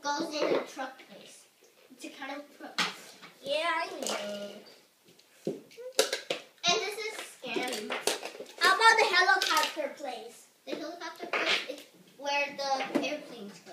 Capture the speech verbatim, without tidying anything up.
goes in the truck place. It's a kind of truck. Yeah, I know. And this is scary. How about the helicopter place? The helicopter place is where the airplanes go.